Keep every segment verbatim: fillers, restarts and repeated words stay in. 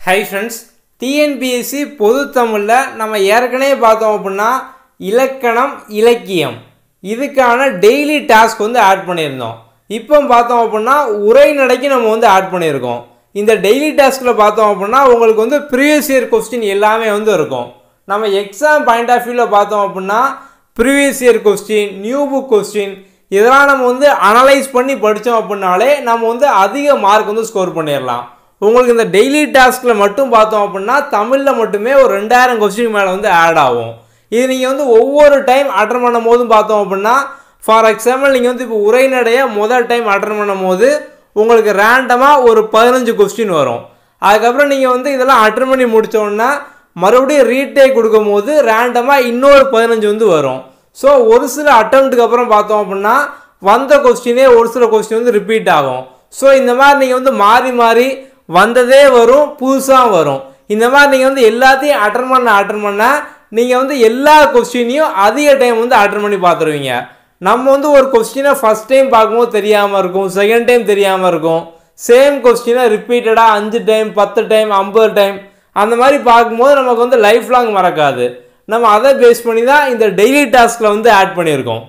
Hi friends, T N P S C பொது தமிழ்ல நம்ம ஏற்கனவே பார்த்தோம் அப்படினா இலக்கணம் இலக்கியம் இதுக்கான டெய்லி டாஸ்க் வந்து ஆட் பண்ணியிருந்தோம். இப்போ பார்த்தோம் அப்படினா உரைநடைக்கு நம்ம வந்து ஆட் பண்ணியிருக்கோம். இந்த டெய்லி டாஸ்க்ல பார்த்தோம் அப்படினா உங்களுக்கு வந்து previous year question எல்லாமே வந்து இருக்கும். நம்ம எக்ஸாம் பாயிண்ட் ஆஃப் வியூல பார்த்தோம் அப்படினா previous year question, new book question இதெல்லாம் நம்ம வந்து அனலைஸ் பண்ணி படிச்சோம் அப்படினாலே நம்ம வந்து அதிக மார்க் வந்து ஸ்கோர் பண்ணிரலாம். உங்களுக்கு இந்த டெய்லி டாஸ்க்ல மட்டும் பார்த்தோம் அப்படினா தமிழ்ல மட்டுமே ஒரு ரெண்டாயிரம் क्वेश्चन மேல வந்து ஆட் ஆகும். இது நீங்க வந்து ஒவ்வொரு டைம் அட்டெண்ட் பண்ணும்போது பார்த்தோம் அப்படினா ஃபார் எக்ஸாம்பிள் நீங்க வந்து இப்போ உரைநடைய முதல் டைம் அட்டெண்ட் பண்ணும்போது உங்களுக்கு ரேண்டமா ஒரு பதினைந்து क्वेश्चन வரும். அதுக்கு அப்புறம் நீங்க வந்து இதெல்லாம் அட்டெண்ட் பண்ணி முடிச்ச உடனே மறுபடியும் ரீடேக் கொடுக்கும்போது ரேண்டமா இன்னொரு பதினைந்து வந்து வரும். சோ ஒரு சில அட்டெம்ப்ட்க்கு அப்புறம் பார்த்தோம் அப்படினா வந்த क्वेश्चनே ஒரு சில क्वेश्चन வந்து ரிப்பீட் ஆகும். சோ இந்த மாதிரி நீங்க வந்து மாறி மாறி வந்ததே வரும் புதுசா வரும். இந்த மாதிரி நீங்க வந்து எல்லாத்தையும் அட்டெண்ட் பண்ண அட்டெண்ட் பண்ண நீங்க வந்து எல்லா क्वेश्चनையும் அதிக டைம் வந்து அட்டெண்ட் பண்ணி பாத்துருவீங்க. நம்ம வந்து ஒரு क्वेश्चனை ஃபர்ஸ்ட் டைம் பாக்கும்போது தெரியாம இருக்கும், செகண்ட் டைம் தெரியாம இருக்கும். சேம் क्वेश्चனை ரிப்பீட்டடா ஐந்து டைம், பத்து டைம், ஐம்பது டைம் அந்த மாதிரி பாக்கும்போது நமக்கு வந்து லைஃப் லாங் மறக்காது. நம்ம அதை பேஸ் பண்ணி தான் இந்த டெய்லி டாஸ்க்ல வந்து ஆட் பண்ணியிருக்கோம்.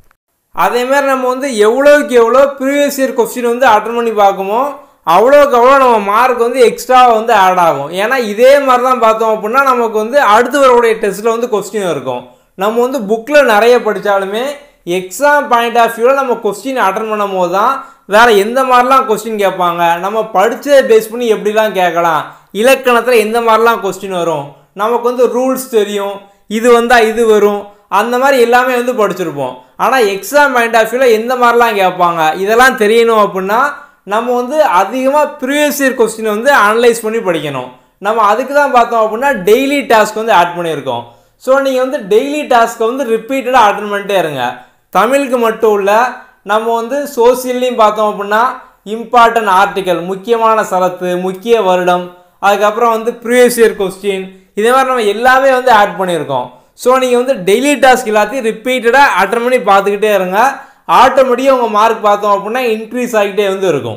அதே மாதிரி நம்ம வந்து எவ்வளவுக்கு எவ்வளவு previous year क्वेश्चन வந்து அட்டெண்ட் பண்ணி பாக்குமோ அவ்வளவுக்கு அவ்வளவு நம்ம மார்க் வந்து எக்ஸ்ட்ரா வந்து ஆட் ஆகும். ஏன்னா இதே மாதிரி தான் பார்த்தோம் அப்படினா நமக்கு வந்து அடுத்து வரக்கூடிய டெஸ்ட்ல வந்து क्वेश्चन இருக்கும். நம்ம வந்து புக்ல நிறைய படிச்சாலுமே எக்ஸாம் பாயிண்ட் ஆஃப் வியூல நம்ம क्वेश्चन அட்டெண்ட் பண்ணும்போது தான் வேற எந்த மாதிரிலாம் क्वेश्चन கேட்பாங்க, நம்ம படிச்சதை பேஸ் பண்ணி எப்படிலாம் கேட்கலாம், இலக்கணத்துல எந்த மாதிரிலாம் क्वेश्चन வரும், நமக்கு வந்து ரூல்ஸ் தெரியும், இது வந்தா இது வரும், அந்த மாதிரி எல்லாமே வந்து படிச்சிருப்போம். ஆனா எக்ஸாம் பாயிண்ட் ஆஃப் வியூல எந்த மாதிரிலாம் கேட்பாங்க இதெல்லாம் தெரியணும் அப்படினா நம்ம வந்து அதிகமா previous year question வந்து அனலைஸ் பண்ணி படிக்கணும். நம்ம அதுக்கு தான் பார்த்தோம் அப்படினா டெய்லி டாஸ்க் வந்து ஆட் பண்ணியிருக்கோம். சோ நீங்க வந்து டெய்லி டாஸ்க் வந்து ரிப்பீட்டடா அட்டெண்ட் பண்ணிட்டே இருங்க. தமிழுக்கு மட்டும் இல்ல, நம்ம வந்து சோசியல்லையும் பார்த்தோம் அப்படினா இம்பார்ட்டன்ட் ஆர்டிகல், முக்கியமான சரத்து, முக்கிய வருடம், அதுக்கு அப்புறம் வந்து previous year question இதே மாதிரி நம்ம எல்லாமே வந்து ஆட் பண்ணியிருக்கோம். சோ நீங்க வந்து டெய்லி டாஸ்க் எல்லாத்தையும் ரிப்பீட்டடா அட்டெண்ட் பண்ணி பார்த்துக்கிட்டே இருங்க. ஆட்டோமேட்டிக்கா உங்க மார்க் பார்த்தோம் அப்படினா இன்க்ரீஸ் ஆகிட்டே வந்து இருக்கும்.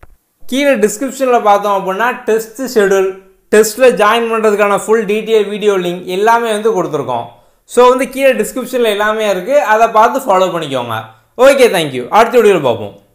கீழே டிஸ்கிரிப்ஷன்ல பார்த்தோம் அப்படினா டெஸ்ட் ஷெட்யூல், டெஸ்ட்ல ஜாயின் பண்றதுக்கான ஃபுல் டீடைல் வீடியோ லிங்க் எல்லாமே வந்து கொடுத்திருக்கோம். சோ வந்து கீழே டிஸ்கிரிப்ஷன்ல எல்லாமே இருக்கு, அதை பார்த்து ஃபாலோ பண்ணிக்கோங்க. Okay, thank you. அடுத்த வீடியோல பார்ப்போம்.